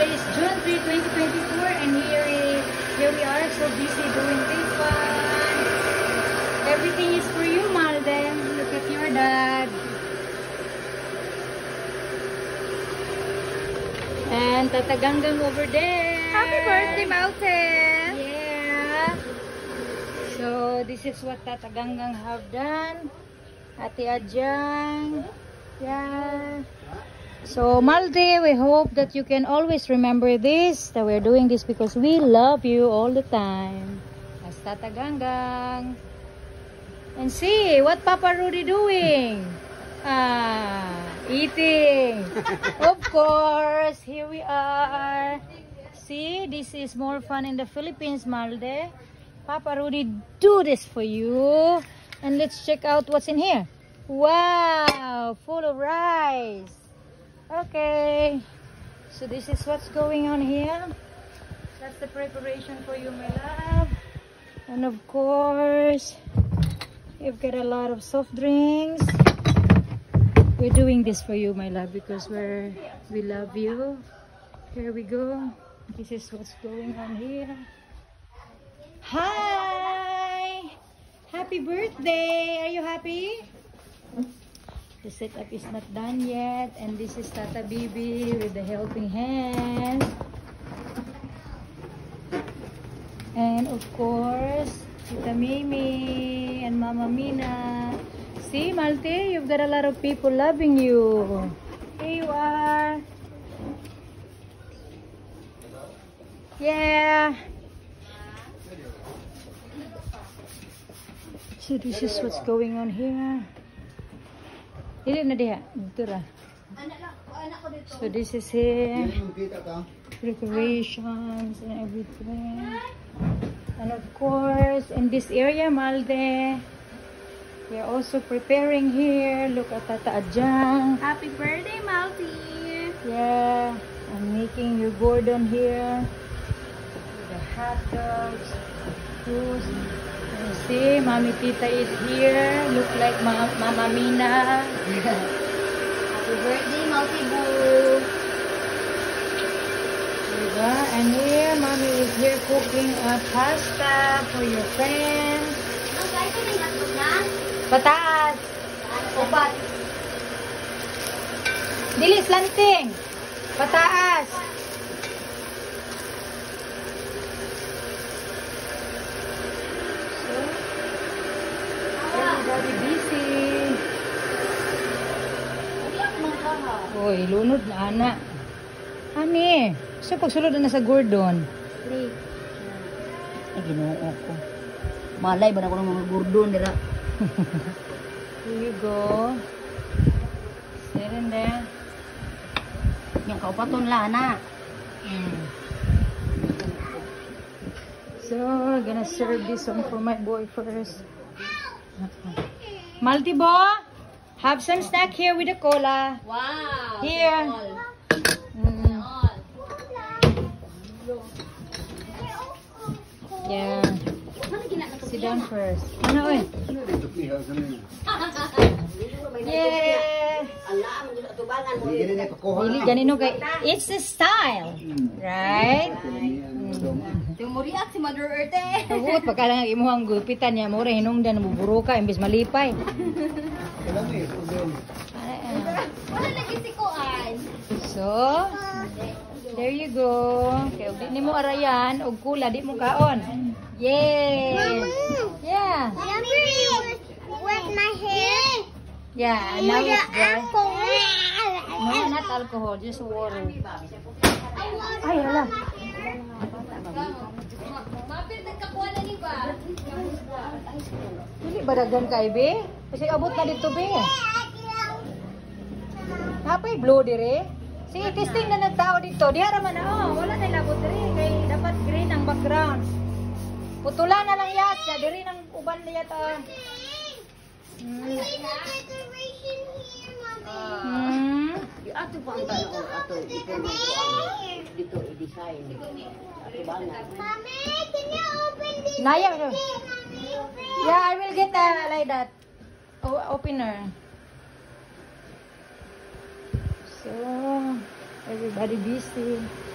is June 3, 2024, and here we are, so busy doing refund. Everything is for you, Malden. Look at your dad. And Tata Ganggang over there. Happy birthday, Mountain! Yeah. So this is what Tata Ganggang have done. Ate Ajang. Yeah. So Malde, we hope that you can always remember this, that we're doing this because we love you all the time. As Tata Ganggang. And see, what Papa Rudy doing? Eating. Of course, here we are. See, this is more fun in the Philippines, Malde. Papa Rudy do this for you. And let's check out what's in here. Wow, full of rice. Okay, so this is what's going on here. That's the preparation for you, my love. And of course, you've got a lot of soft drinks. We're doing this for you, my love, because we love you. Here we go. This is what's going on here. Hi! Happy birthday! Are you happy? The setup is not done yet, and this is Tata Bibi with the helping hand. And of course, Tita Mimi and Mama Mina. See, Malte, you've got a lot of people loving you. Here you are. Yeah. So this is what's going on here. Dili na diha. Dito ra. So this is here. Decorations and everything. And of course, in this area, Malde, we are also preparing here. Look at Tata Ajang. Happy birthday, Malty! Yeah, I'm making your Gordon here. The hot dogs, juice. You see, Mommy Tita is here. Look like Mama Mina. Happy birthday, Malty Boo! Diba? And here, Mommy is here cooking a pasta for your friends. Pataas. Upat. Dili, slanting. Pataas. So, everybody busy. Uy, lunod na, ana. Ani, so pagsulod na sa Gordon. Ay, ginoo ko. Malay ba na ko ng mga Gordon nila? Here you go. Sit in there. Yung kaupaton la, na. So, I'm gonna serve this one for my boy first. Maltibo, have some snack here with the cola. Wow! Here. Yeah. Sit down first. Ano, oy? Yeah. Dili ganino kay it's the style. Right? Yung muriat si Mother Earth eh. Tawot pagka lang imuhang gupitan niya mura hinungdan muburo ka imbes malipay. Wala lagi si Kuan. So, there you go. Okay, ug di nimo arayan og kula di mo kaon. Yay! Yeah. With my hair. Yeah, now it's dry. Apple. No, not alcohol, just water. Ay, hala. Mapit nagkakuha na ni ba? Dili ba daghan kay be? Kasi abot na dito be. Napay blow dire. Sige, testing na nagtao dito. Diha ra man oh, wala na labot dire kay dapat green ang background. Putulan na lang yat, ya diri nang uban na yata. Ato pa ang tanong ato dito i-design. Ato ba nga? Mommy, can you open this? Naya. Mommy, Yeah, I will get like that. Opener. So, everybody busy.